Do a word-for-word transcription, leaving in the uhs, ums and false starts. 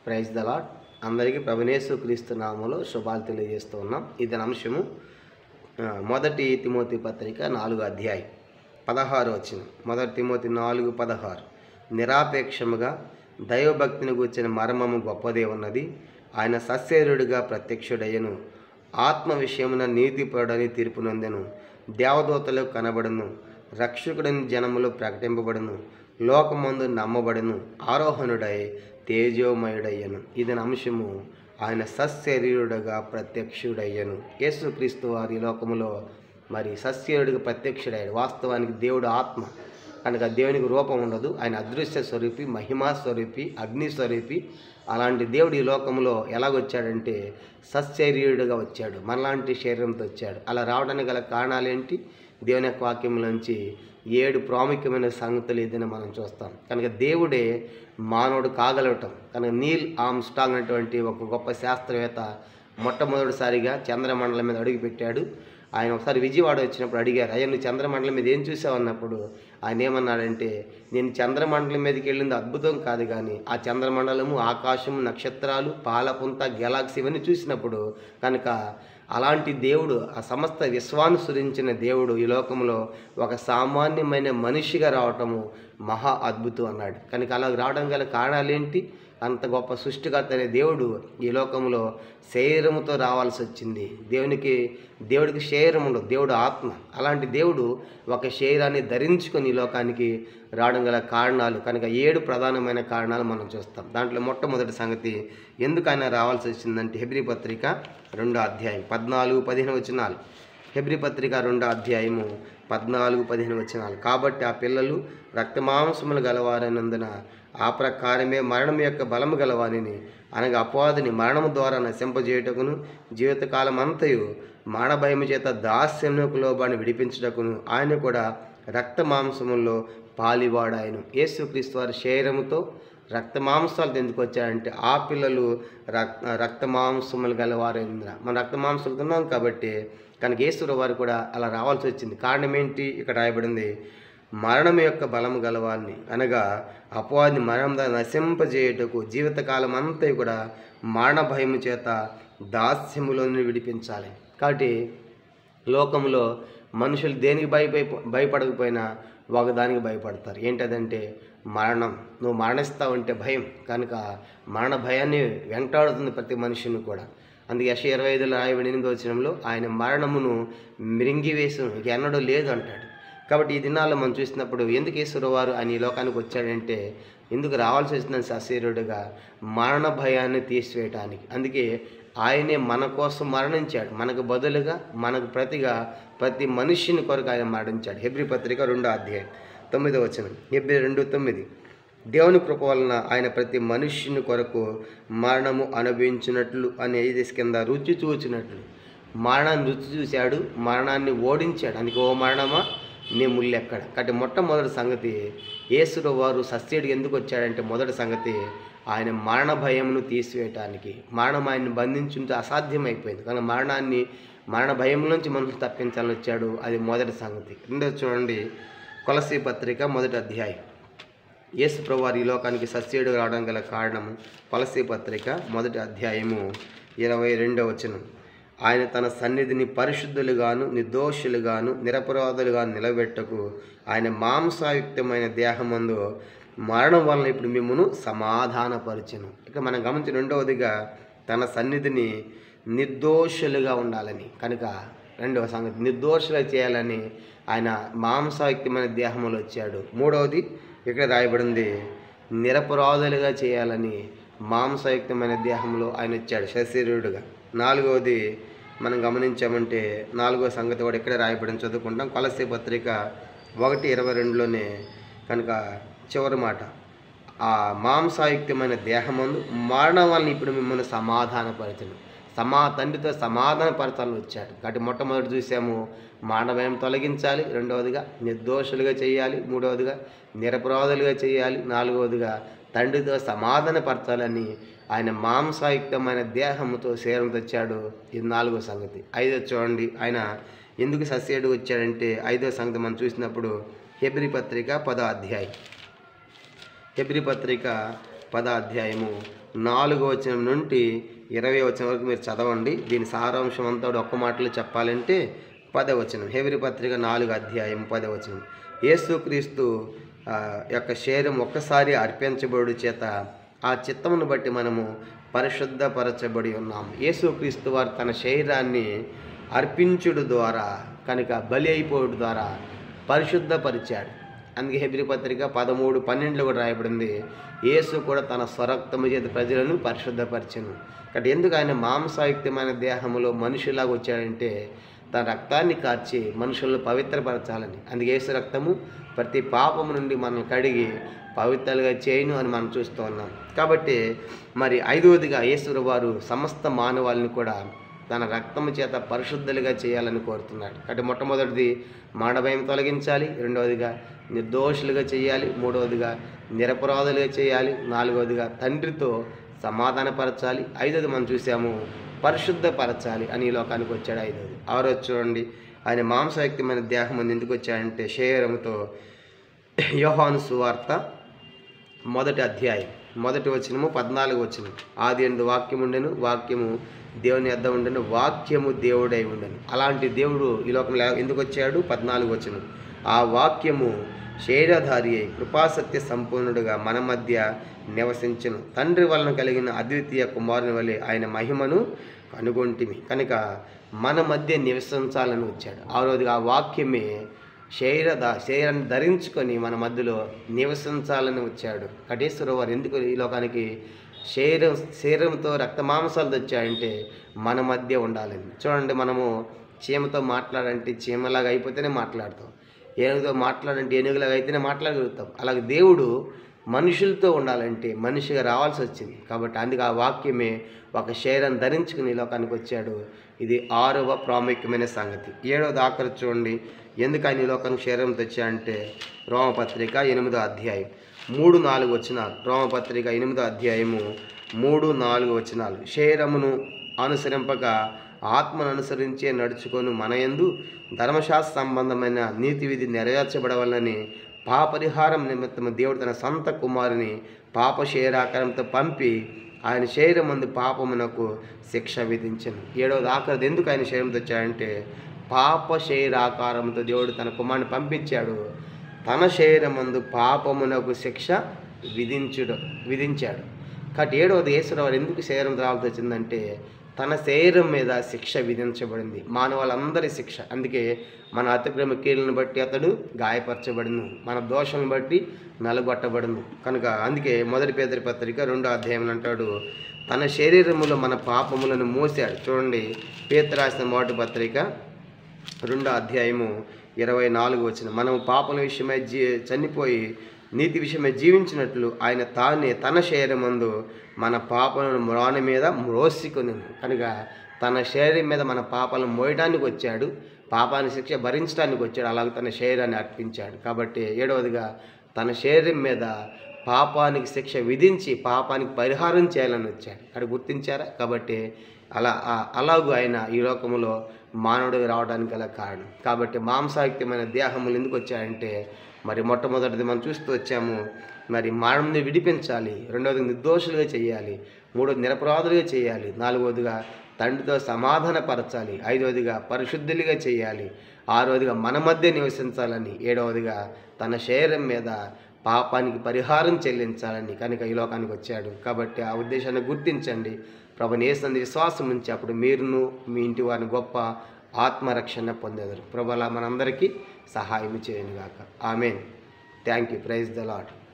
Praise the lord. అందరికీ ప్రభునేసు క్రీస్తు నామములో శుభాలు తెలియజేస్తూ ఉన్నాం. ఇది అంశము మొదటి తిమోతి పత్రిక నాలుగు అధ్యాయం పదహారు వచ్చిన మొదటి తిమోతి నాలుగు పదహారు నిరాపేక్షముగా దైవభక్తిని గూర్చిన మర్మము గొప్పదే ఉన్నది. ఆయన సశరీరుడిగా ప్రత్యక్షుడయ్యను, ఆత్మ విషయమున నీతిపరుడని తీర్పు నొందెను, దేవదూతలకు కనబడును, రక్షకుడని జనములో ప్రకటింపబడును, లోకమందు నమ్మబడును, ఆరోహణుడై తేజోమయుడయ్యను. ఇది అంశము ఆయన సశరీరుడుగా ప్రత్యక్షుడయ్యను. యేసుక్రీస్తు వారి లోకములో మరి సశరీరుడిగా ప్రత్యక్షుడయ్యాడు. వాస్తవానికి దేవుడు ఆత్మ కనుక దేవునికి రూపం ఉండదు. ఆయన అదృశ్య స్వరూపి, మహిమా స్వరూపి, అగ్ని స్వరూపి. అలాంటి దేవుడు ఈ లోకంలో ఎలాగొచ్చాడంటే సశరీరుడుగా వచ్చాడు, మనలాంటి శరీరంతో వచ్చాడు. అలా రావడానికి గల కారణాలేంటి? దేవుని యొక్క వాక్యంలోంచి ఏడు ప్రాముఖ్యమైన సంగతులు ఏదైనా మనం చూస్తాం. కనుక దేవుడే మానవుడు కాగలగటం. కనుక నీల్ ఆర్మ్స్ట్రాంగ్ అనేటువంటి ఒక గొప్ప శాస్త్రవేత్త మొట్టమొదటిసారిగా చంద్రమండలం మీద అడుగుపెట్టాడు. ఆయన ఒకసారి విజయవాడ వచ్చినప్పుడు అడిగారు, అయ్యా నువ్వు చంద్రమండలం మీద ఏం చూసావు అన్నప్పుడు ఆయన ఏమన్నాడంటే, నేను చంద్రమండలం మీదకి వెళ్ళింది అద్భుతం కాదు, కానీ ఆ చంద్రమండలము, ఆకాశము, నక్షత్రాలు, పాలపుంత, గెలాక్సీ ఇవన్నీ చూసినప్పుడు కనుక అలాంటి దేవుడు, ఆ సమస్త విశ్వాన్ని సృజించిన దేవుడు ఈ లోకంలో ఒక సామాన్యమైన మనిషిగా రావటము మహా అద్భుతం అన్నాడు. కనుక అలా రావడం గల కారణాలేంటి? అంత గొప్ప సృష్టికర్త అనే దేవుడు ఈ లోకంలో శరీరముతో రావాల్సి వచ్చింది. దేవునికి దేవుడికి శరీరం ఉండదు, దేవుడు ఆత్మ. అలాంటి దేవుడు ఒక శరీరాన్ని ధరించుకొని ఈ లోకానికి రావడం గల కారణాలు కనుక ఏడు ప్రధానమైన కారణాలు మనం చూస్తాం. దాంట్లో మొట్టమొదటి సంగతి ఎందుకు ఆయన రావాల్సి వచ్చిందంటే హెబ్రీ పత్రిక రెండో అధ్యాయం పద్నాలుగు పదిహేను వచనాలు. హెబ్రీ పత్రిక రెండో అధ్యాయము పద్నాలుగు పదిహేను వచనాలు. కాబట్టి ఆ పిల్లలు రక్తమాంసములు గలవారైనందున ఆ ప్రకారమే మరణం యొక్క బలము గలవారిని, అనగా అపవాదిని మరణము ద్వారా నశింపజేయుటకును, జీవితకాలం అంతయు మరణభయము చేత దాస్యమునకు లోబడిని విడిపించుటకును ఆయన కూడా రక్త మాంసముల్లో పాలివాడాయను. యేసుక్రీస్తు వారి శరీరముతో రక్త మాంసాలు ఎందుకు వచ్చాయంటే ఆ పిల్లలు రక్ రక్త మాంసములు గలవారైన మన రక్త మాంసాలు తిన్నాం కాబట్టి కనుక యేసు వారు కూడా అలా రావాల్సి వచ్చింది. కారణం ఏంటి? ఇక్కడ రాయబడింది, మరణం యొక్క బలము గలవారిని, అనగా అపవాదిని మరణం నశింపజేయుటకు జీవితకాలం అంతా కూడా మరణ భయము చేత దాస్యములోని విడిపించాలి. కాబట్టి లోకంలో మనుషులు దేనికి భయపై భయపడకపోయినా ఒకదానికి భయపడతారు. ఏంటదంటే మరణం. నువ్వు మరణిస్తావంటే భయం. కనుక మరణ భయాన్ని వెంటాడుతుంది ప్రతి మనిషిని కూడా. అందుకే యెషయా ఇరవై ఐదులో రాయబడిన ఎనిమిదో వచనంలో ఆయన మరణమును మిరింగివేసి ఇక ఎన్నడూ లేదు అంటాడు. కాబట్టి ఈ దినాల్లో మనం చూసినప్పుడు ఎందుకు యేసు వారు ఆయన ఈ లోకానికి వచ్చాడంటే ఎందుకు రావాల్సి వచ్చిందని సశరీరుడుగా మరణ భయాన్ని తీసివేయటానికి. అందుకే ఆయనే మన కోసం మరణించాడు. మనకు బదులుగా, మనకు ప్రతిగా ప్రతి మనిషిని కొరకు ఆయన మరణించాడు. హెబ్రీ పత్రిక రెండో అధ్యాయం తొమ్మిదో వచనం. హెబ్రీ రెండు తొమ్మిది. దేవుని కృప వలన ఆయన ప్రతి మనుష్యుని కొరకు మరణము అనుభవించినట్లు అనే ఇది కింద రుచి చూచినట్లు మరణాన్ని రుచి చూశాడు, మరణాన్ని ఓడించాడు. అందుకే ఓ మరణమా నీ ముళ్ళెక్కడ. కాబట్టి మొట్టమొదటి సంగతి యేసు వారు సస్యుడికి ఎందుకు వచ్చాడంటే మొదటి సంగతి ఆయన మరణ భయమును తీసివేయటానికి. మరణం ఆయన్ని బంధించుంటే అసాధ్యమైపోయింది, కానీ మరణాన్ని మరణ భయం నుంచి మనుషులు తప్పించాలని వచ్చాడు. అది మొదటి సంగతి. రెండోది చూడండి, కొలసీ పత్రిక మొదటి అధ్యాయం. యేసు ప్రభువారు ఈ లోకానికి సస్యుడు రావడం గల కారణం కొలసీ పత్రిక మొదటి అధ్యాయము ఇరవై రెండవ వచనం. ఆయన తన సన్నిధిని పరిశుద్ధులుగాను నిర్దోషులుగాను నిరపరాధులుగాను నిలబెట్టకు ఆయన మాంసాయుక్తమైన దేహమందు మరణం వలన ఇప్పుడు మిమ్మును సమాధానపరచెను. ఇక మనం గమనించిన రెండవదిగా తన సన్నిధిని నిర్దోషులుగా ఉండాలని. కనుక రెండవ సంగతి నిర్దోషులుగా చేయాలని ఆయన మాంసాయుక్తమైన దేహంలో వచ్చాడు. మూడవది ఇక్కడ రాయబడింది, నిరపరాధులుగా చేయాలని మాంసాయుక్తమైన దేహంలో ఆయన వచ్చాడు శరీరుడుగా. నాలుగవది మనం గమనించామంటే నాలుగో సంగతి కూడా ఇక్కడే రాయబడిన చదువుకుంటాం. కొలసీ పత్రిక ఒకటి ఇరవై రెండులోనే కనుక చివరి మాట, ఆ మాంసాయుక్తమైన దేహమందు మరణం వలన ఇప్పుడు మిమ్మల్ని సమాధానపరచను. సమా తండ్రితో సమాధానపరచాలని వచ్చాడు. కాబట్టి మొట్టమొదటి చూసాము మరణ భయం తొలగించాలి, రెండవదిగా నిర్దోషులుగా చేయాలి, మూడవదిగా నిరపరాధులుగా చేయాలి, నాలుగవదిగా తండ్రితో సమాధానపరచాలని ఆయన మాంసాయుక్తమైన దేహంతో శరీరంతో వచ్చాడు. ఇది నాలుగో సంగతి. ఐదో చూడండి, ఆయన ఎందుకు సస్యుడు వచ్చాడంటే ఐదో సంగతి మనం చూసినప్పుడు హెబ్రీ పత్రిక పదో అధ్యాయం. హెబ్రీ పత్రిక పదో అధ్యాయము నాలుగో వచనం నుండి ఇరవై వచనం వరకు మీరు చదవండి. దీని సారాంశం అంతా ఒక్క మాటలో చెప్పాలంటే పదవచనం. హెబ్రీ పత్రిక నాలుగు అధ్యాయం పదవచనం. యేసుక్రీస్తు యొక్క శరీరం ఒక్కసారి అర్పించబడు చేత ఆ చిత్తమును బట్టి మనము పరిశుద్ధపరచబడి ఉన్నాము. యేసుక్రీస్తు వారు తన శరీరాన్ని అర్పించుడు ద్వారా కనుక బలి అయిపోవడం ద్వారా పరిశుద్ధపరిచాడు. అందుకే హెబ్రీ పత్రిక పదమూడు పన్నెండులో కూడా రాయబడింది, యేసు కూడా తన స్వరక్తము చేత ప్రజలను పరిశుద్ధపరిచెను. కాబట్టి ఎందుకు ఆయన మాంసాయుక్తమైన దేహములో మనుషులాగా వచ్చాడంటే తన రక్తాన్ని కార్చి మనుషులను పవిత్రపరచాలని. అందుకే యేసు రక్తము ప్రతి పాపము నుండి మనం కడిగి పవిత్రలుగా చేయను అని మనం చూస్తూ ఉన్నాం. కాబట్టి మరి ఐదవదిగా యేసు వారు సమస్త మానవాళిని కూడా తన రక్తము చేత పరిశుద్ధులుగా చేయాలని కోరుతున్నాడు. కాబట్టి మొట్టమొదటిది మానభయం తొలగించాలి, రెండవదిగా నిర్దోషులుగా చేయాలి, మూడవదిగా నిరపరాధులుగా చేయాలి, నాలుగవదిగా తండ్రితో సమాధానపరచాలి, ఐదవది మనం చూసాము పరిశుద్ధపరచాలి అని ఈ లోకానికి వచ్చాడు. ఐదవది ఆరోజు చూడండి, ఆయన మాంసయుక్తమైన దేహం ముందు ఎందుకు వచ్చాడంటే శరీరంతో. యోహాను సువార్త మొదటి అధ్యాయం మొదటి వచనము పద్నాలుగు వచనం. ఆది ఎందు వాక్యం ఉండెను, వాక్యము దేవుని యొద్ద ఉండెను, వాక్యము దేవుడై ఉండెను. అలాంటి దేవుడు ఈ లోకంలో ఎందుకు వచ్చాడు? పద్నాలుగు వచనం. ఆ వాక్యము శరీరధారి అయి కృపాసత్య సంపూర్ణుడుగా మన మధ్య నివసించును. తండ్రి వలన కలిగిన అద్వితీయ కుమారుని వలె ఆయన మహిమను కనుగొంటిమి. కనుక మన మధ్య నివసించాలని వచ్చాడు. ఆ రోజు ఆ వాక్యమే శరీర శరీరాన్ని ధరించుకొని మన మధ్యలో నివసించాలని వచ్చాడు. కటేశ్వర వారు ఎందుకు ఈ లోకానికి శరీరం శరీరంతో రక్త మాంసాలతో వచ్చాడంటే మన మధ్య ఉండాలని. చూడండి, మనము చీమతో మాట్లాడంటే చీమలాగా అయిపోతేనే మాట్లాడతాం, ఏనుగుతో మాట్లాడంటే ఏనుగులాగా అయితేనే మాట్లాడగలుగుతాం. అలాగే దేవుడు మనుషులతో ఉండాలంటే మనిషిగా రావాల్సి వచ్చింది. కాబట్టి అందుకు ఆ వాక్యమే ఒక శరీరం ధరించుకుని ఈ లోకానికి వచ్చాడు. ఇది ఆరవ ప్రాముఖ్యమైన సంగతి. ఏడవది ఆఖరి చూడండి, ఎందుకు ఆయన ఈ లోకానికి శరీరం తెచ్చాడంటే రోమపత్రిక ఎనిమిదో అధ్యాయం మూడు నాలుగు వచనాలు. రోమపత్రిక ఎనిమిదో అధ్యాయము మూడు నాలుగు వచనాలు. శరీరమును అనుసరింపక ఆత్మను అనుసరించే నడుచుకొని మన యందు ధర్మశాస్త్ర సంబంధమైన నీతి విధి నెరవేర్చబడవలని పాపరిహారం నిమిత్తము దేవుడు తన సొంత కుమారుని పాప శరీరాకారంతో పంపి ఆయన శరీరం మందు పాపమునకు శిక్ష విధించను. ఏడవది ఆఖరిది ఎందుకు ఆయన శరీరం తెచ్చాడంటే పాప శరీరాకారంతో దేవుడు తన కుమారుని పంపించాడు. తన శరీరం మందు పాపమునకు శిక్ష విధించుడు విధించాడు. కాబట్టి ఏడవది యేసురావు ఎందుకు శరీరం రావాల్సి వచ్చిందంటే తన శరీరం మీద శిక్ష విధించబడింది, మానవులందరి శిక్ష. అందుకే మన అతిక్రమ కీళ్ళను బట్టి అతడు గాయపరచబడును, మన దోషాలను బట్టి నలగొట్టబడును. కనుక అందుకే మొదటి పేదరి పత్రిక రెండో అధ్యాయం అంటాడు, తన శరీరములో మన పాపములను మోసాడు. చూడండి, పేతురు రాసిన మొదటి పత్రిక రెండో అధ్యాయము ఇరవై నాలుగు వచ్చిన. మనం పాపల విషయమై జీ చనిపోయి నీతి విషయమై జీవించినట్లు ఆయన తానే తన శరీరమందు మన పాపలను మ్రాని మీద మ్రోసికొని. కనుక తన శరీరం మీద మన పాపాలను మోయడానికి వచ్చాడు, పాపాన్ని శిక్ష భరించడానికి వచ్చాడు, అలాగే తన శరీరాన్ని అర్పించాడు. కాబట్టి ఏడవదిగా తన శరీరం మీద పాపానికి శిక్ష విధించి పాపానికి పరిహారం చేయాలని వచ్చాడు. అక్కడ గుర్తించారా? కాబట్టి అలా అలాగూ ఆయన ఈ లోకంలో మానవుడిగా రావడానికి గల కారణం. కాబట్టి మాంసాయుక్తమైన దేహములు ఎందుకు వచ్చాయంటే మరి మొట్టమొదటిది మనం చూస్తూ వచ్చాము, మరి మరణంని విడిపించాలి, రెండవది నిర్దోషులుగా చేయాలి, మూడవది నిరపరాధులుగా చేయాలి, నాలుగవదిగా తండ్రితో సమాధానపరచాలి, ఐదవదిగా పరిశుద్ధులుగా చేయాలి, ఆరవదిగా మన మధ్య నివసించాలని, ఏడవదిగా తన శరీరం మీద పాపానికి పరిహారం చెల్లించాలని కనుక ఈ లోకానికి వచ్చాడు. కాబట్టి ఆ ఉద్దేశాన్ని గుర్తించండి, ప్రభుని యేసునందు విశ్వాసం ఉంచి అప్పుడు మీరును మీ ఇంటి వారిని గొప్ప ఆత్మరక్షణ పొందేదారు. ప్రభు అలా మనందరికీ సహాయం చేయనుగాక. Amen. Thank you. Praise the lord.